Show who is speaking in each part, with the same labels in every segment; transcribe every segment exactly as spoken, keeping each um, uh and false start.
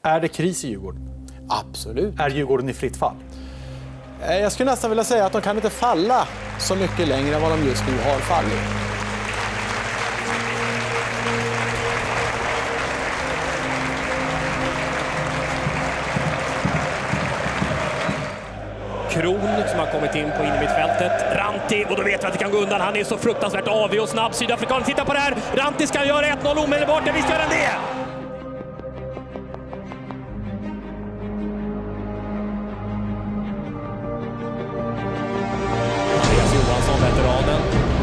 Speaker 1: Är det kris i Djurgården?
Speaker 2: Absolut.
Speaker 1: Är Djurgården i fritt fall?
Speaker 2: Jag skulle nästan vilja säga att de kan inte falla så mycket längre än vad de just nu har fallit.
Speaker 3: Kron som har kommit in på innermittfältet. Ranti, och då vet vi att det kan gå undan. Han är så fruktansvärt avig och snabb. Sydafrikan, titta på det här. Ranti ska göra ett noll omedelbart. Ja, visst gör han det! Andreas Johansson, veteranen.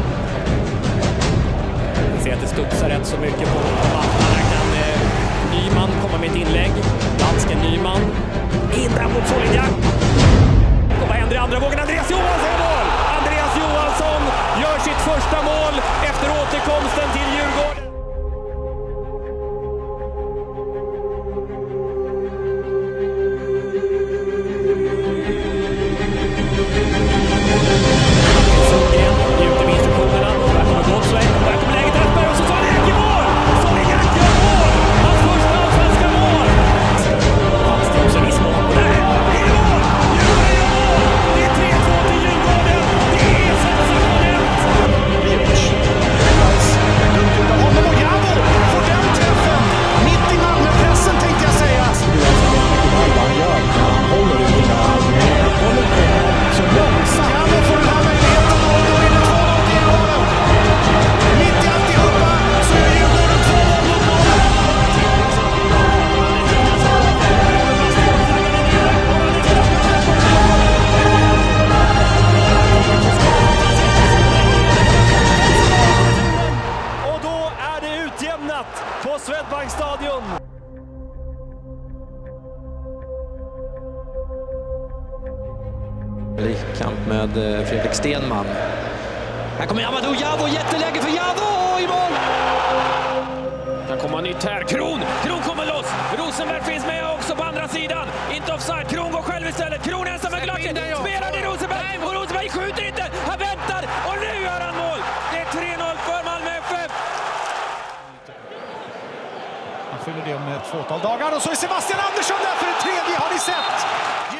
Speaker 3: Vi ser att det studsar rätt så mycket på mattan. Här kan eh, Nyman komma med ett inlägg. Dansken Nyman. In där mot Solinjak. Och vad händer i andra vågen? Andreas Johansson i mål! Andreas Johansson gör sitt första mål efter återkomsten till Djurgården. Sundgren njuter med instruktionerna. Där kommer Godsway. Där kommer läget Östberg och så tar Solinjak i mål! Solinjak gör mål! Hans första allsvenska mål! Hallström som viss mål. Där är mål! På Swedbankstadion.
Speaker 4: Kamp med Fredrik Stenman. Här kommer Amadou Javo, jätteläge för Javo i mål!
Speaker 3: Kan komma nytt här. Kron! Kron kommer loss! Rosenberg finns med också på andra sidan. Inte offside. Kron går själv istället. Kron ensam med glaset. Spelar till Rosenberg. Och Rosenberg skjuter inte. Han väntar. Och nu gör han mål. Det är tre noll för Malmö F F.
Speaker 5: Han fyller det om ett fåtal dagar. Och så är Sebastian Andersson där för det tredje, har ni sett?